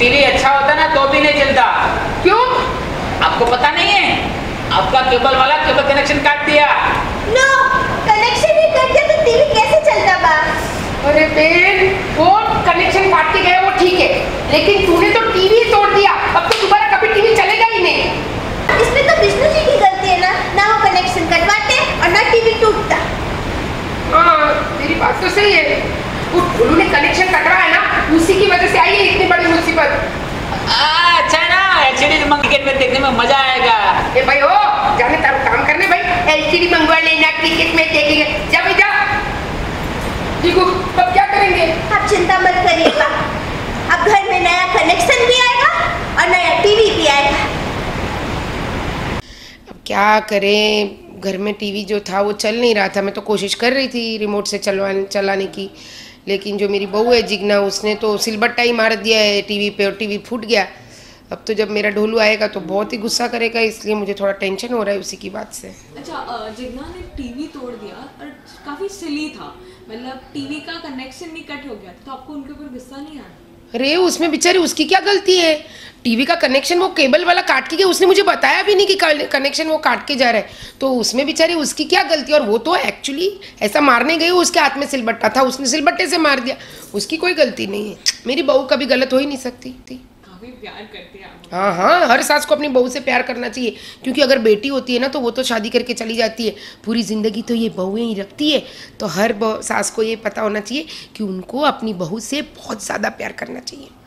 TV अच्छा होता ना तो भी नहीं चलता। क्यों? आपको पता नहीं है? आपका केबल वाला केबल कनेक्शन काट दिया। नो, कनेक्शन ही कट गया तो टीवी कैसे चलता बा? अरे बेन, वो कनेक्शन काट के गया वो ठीक है, लेकिन तूने तो टीवी तोड़ दिया। अब तो दोबारा कभी टीवी चलेगा ही नहीं। इसमें तो विष्णु जी की गलती है ना वो कनेक्शन कटवाते और ना टीवी टूटता। हाँ, तेरी बात तो सही है। वो भोलू ने कनेक्शन कटवाया ना, उसी की वजह से आई है इतनी बड़ी मुसीबत। अच्छा है ना, एलसीडी क्रिकेट में देखने में मजा आएगा। ए भाई हो, जाने तारू काम करने भाई, एलसीडी मंगवा लेना, क्रिकेट में देखेंगे। जा भाई जा। ठीक हो, अब क्या करेंगे? आप चिंता मत करिएगा, अब घर में नया कनेक्शन भी आएगा और नया टीवी भी आएगा। अब क्या करें, घर में टीवी जो था वो चल नहीं रहा था। मैं तो कोशिश कर रही थी रिमोट से चलाने की, लेकिन जो मेरी बहू है जिग्ना, उसने तो सिलबट्टा ही मार दिया है टीवी पे और टीवी फूट गया। अब तो जब मेरा ढोलू आएगा तो बहुत ही गुस्सा करेगा, इसलिए मुझे थोड़ा टेंशन हो रहा है उसी की बात से। अच्छा, जिग्ना ने टीवी तोड़ दिया और काफ़ी सिली था, मतलब टीवी का कनेक्शन नहीं कट हो गया, तो आपको उनके ऊपर गुस्सा नहीं आया? अरे उसमें बेचारी, उसकी क्या गलती है? टीवी का कनेक्शन वो केबल वाला काट के गया, उसने मुझे बताया भी नहीं कि कनेक्शन वो काट के जा रहा है, तो उसमें बेचारी उसकी क्या गलती? और वो तो एक्चुअली ऐसा मारने गई, उसके हाथ में सिलबट्टा था, उसने सिलबट्टे से मार दिया, उसकी कोई गलती नहीं है। मेरी बहू कभी गलत हो ही नहीं सकती थी। काफ़ी प्यार करते हैं आप। हाँ हाँ, हर सास को अपनी बहू से प्यार करना चाहिए, क्योंकि अगर बेटी होती है ना तो वो तो शादी करके चली जाती है, पूरी ज़िंदगी तो ये बहुएं ही रखती है। तो हर सास को ये पता होना चाहिए कि उनको अपनी बहू से बहुत ज़्यादा प्यार करना चाहिए।